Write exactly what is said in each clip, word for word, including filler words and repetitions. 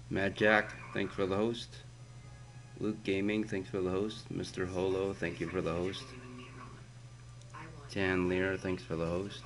Mad Jack, thanks for the host. Luke Gaming, thanks for the host. Mister Holo, thank you for the host. Tan Lear, thanks for the host.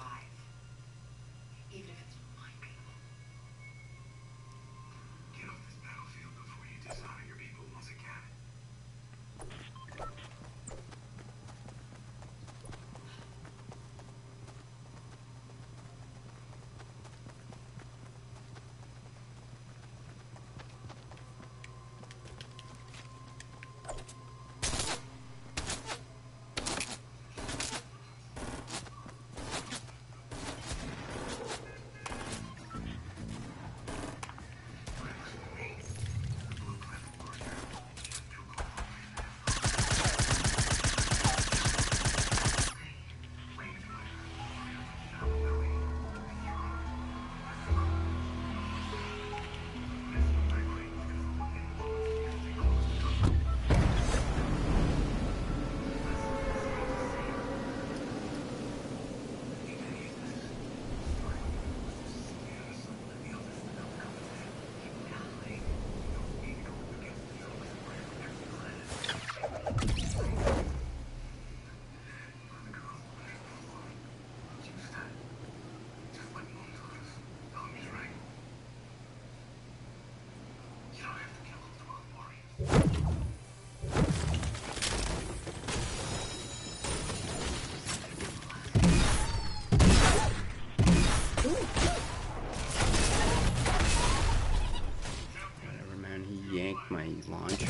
Whatever, man, he yanked my launcher.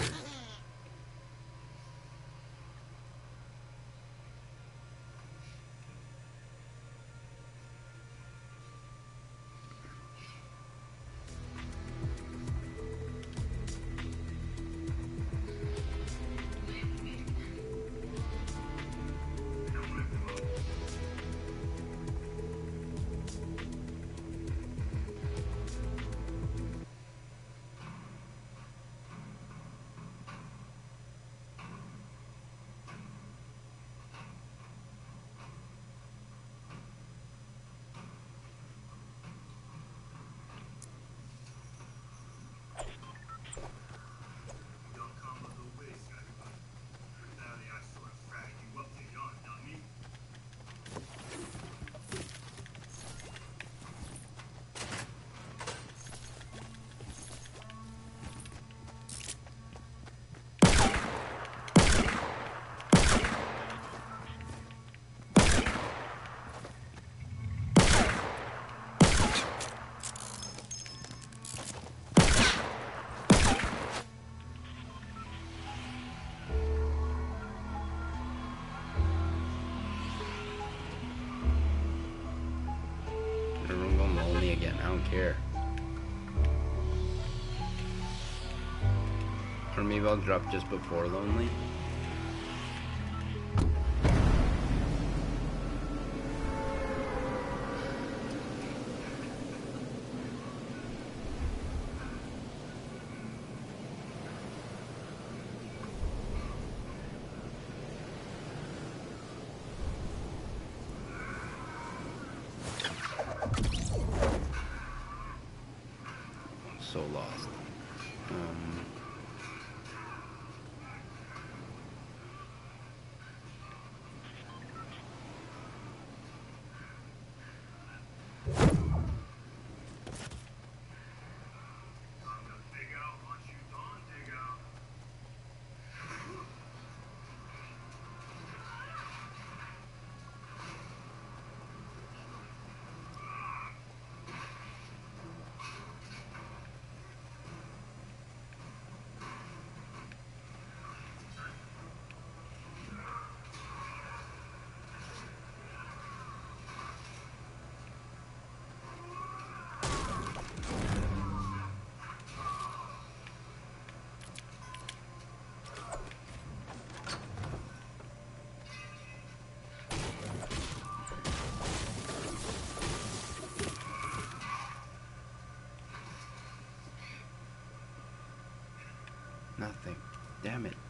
Everyone go mold me again, I don't care. Or maybe I'll drop just before Lonely. So lost. Um, nothing. Damn it.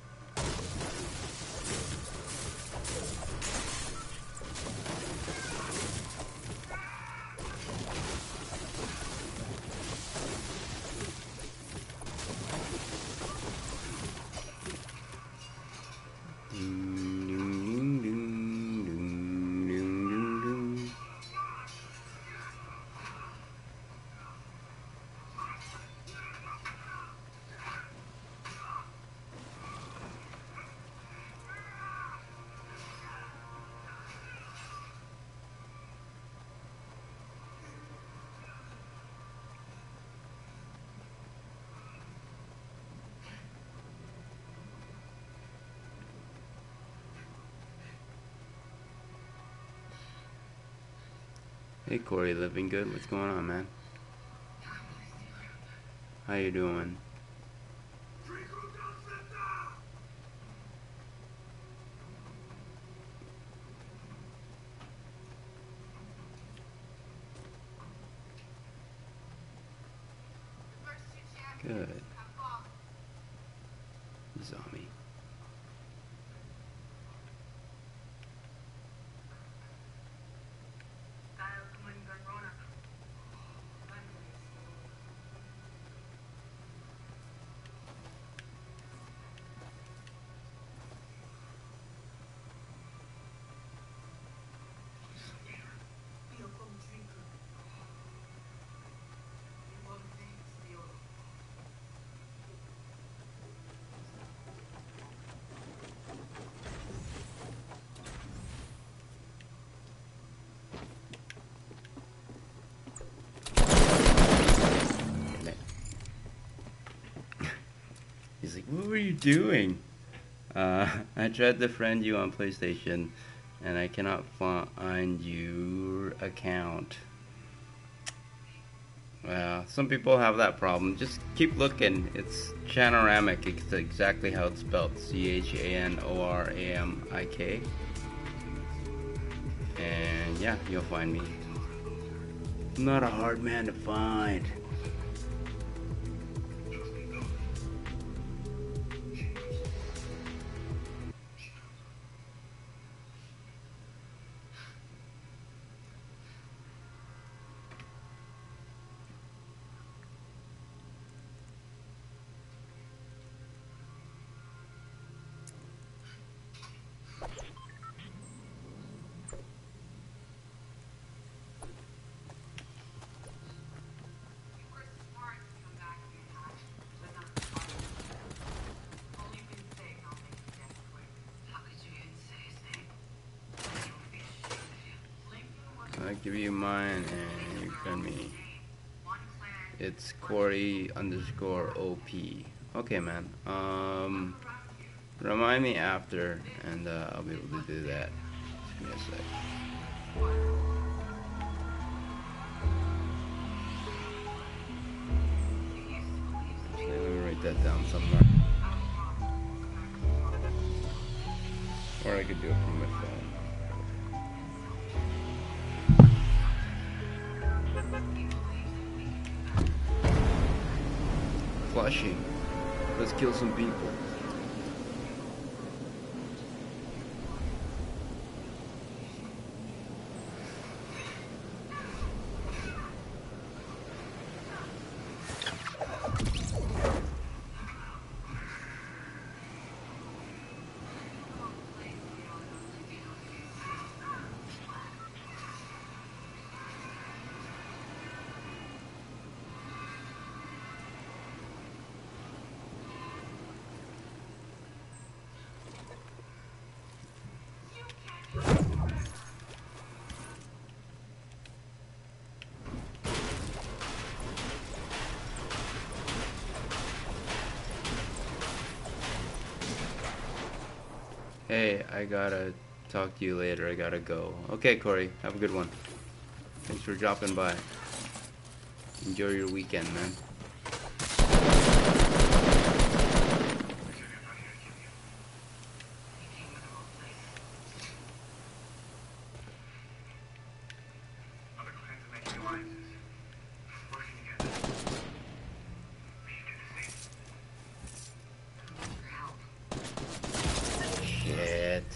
Hey Corey, living good? What's going on, man? How you doing? Good. Zombie. He's like, what were you doing? Uh, I tried to friend you on PlayStation, and I cannot find your account. Well, some people have that problem. Just keep looking. It's Chanoramic. It's exactly how it's spelled. C H A N O R A M I K. And yeah, you'll find me. I'm not a hard man to find. I give you mine and you send me. It's Corey underscore O P. Okay, man. Um, remind me after, and uh, I'll be able to do that. Just give me a sec. Okay, let me write that down somewhere. Or I could do it from my phone. Flushing. Let's kill some people. Hey, I gotta talk to you later. I gotta go. Okay, Corey, have a good one. Thanks for dropping by. Enjoy your weekend, man. Shit.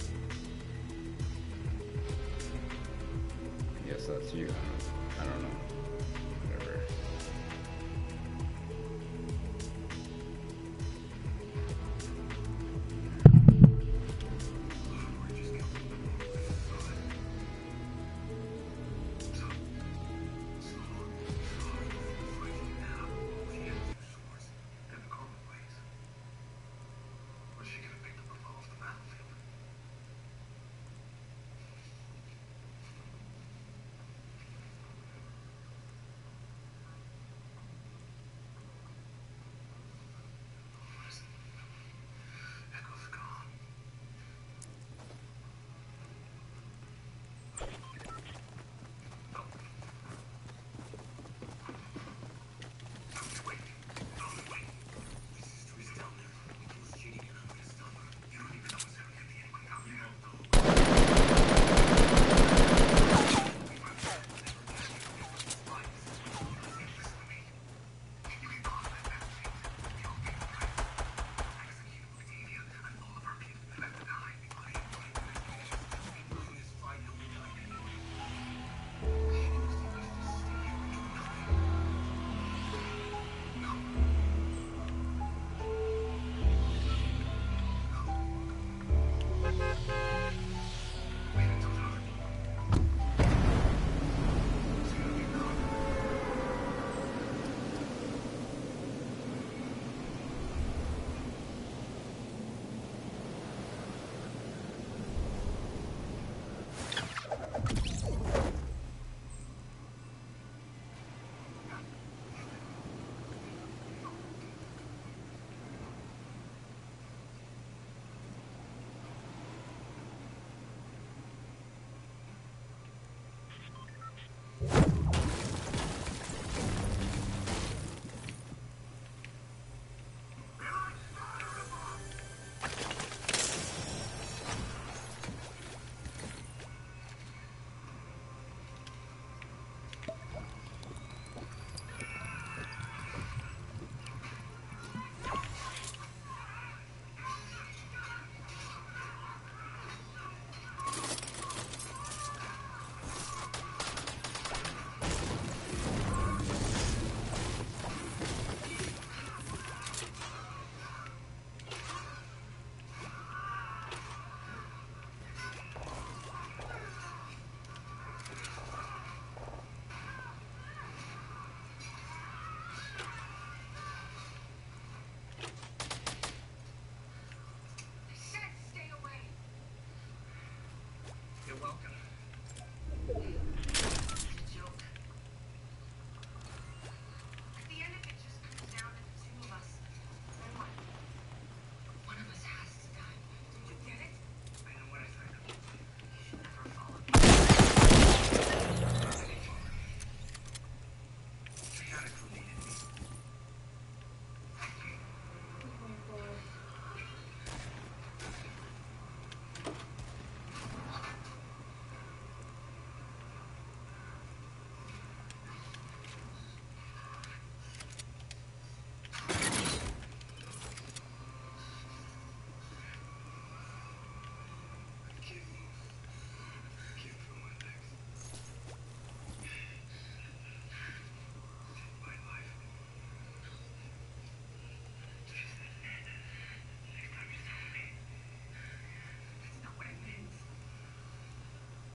Yes, that's you. I don't know.